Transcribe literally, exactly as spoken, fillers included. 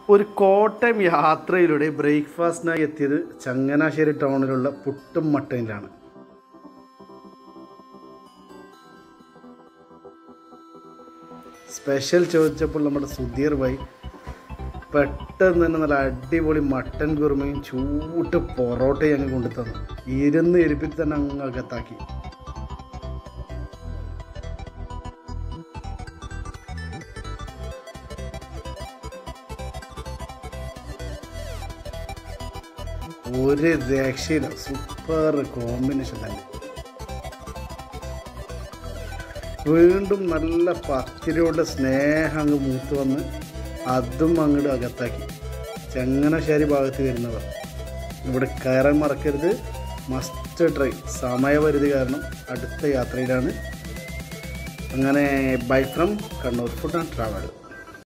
ഒരു കോട്ടയം യാത്രയിലൂടെ ബ്രേക്ക്ഫാസ്റ്റിനായി എത്തിയത് ചങ്ങനാശ്ശേരി ടൗണിലുള്ള പുട്ടും മട്ടനിലാണ്. സ്പെഷ്യൽ ചോദിച്ചപ്പോൾ നമ്മുടെ സുധീർ ഭായി പെട്ടെന്ന് തന്നെ നല്ല അടിപൊളി മട്ടൻ കുറുമയും ചൂട്ട് പൊറോട്ടയും അങ്ങ് കൊണ്ടു തന്നു. ഇരുന്ന് ഇരിപ്പിൽ തന്നെ അങ്ങ് അകത്താക്കി. ഒരു രക്ഷയില്ല, സൂപ്പർ കോമ്പിനേഷൻ തന്നെ. വീണ്ടും നല്ല പത്തിരിയുടെ സ്നേഹം അങ്ങ് മൂത്ത് വന്ന് അതും അങ്ങോട്ട് അകത്താക്കി. ചങ്ങനാശ്ശേരി ഭാഗത്ത് വരുന്നവർ ഇവിടെ കയറാൻ മറക്കരുത്, മസ്റ്റ് ട്രൈ. സമയപരിധി കാരണം അടുത്ത യാത്രയിലാണ്. അങ്ങനെ bye from Kannur food and travel.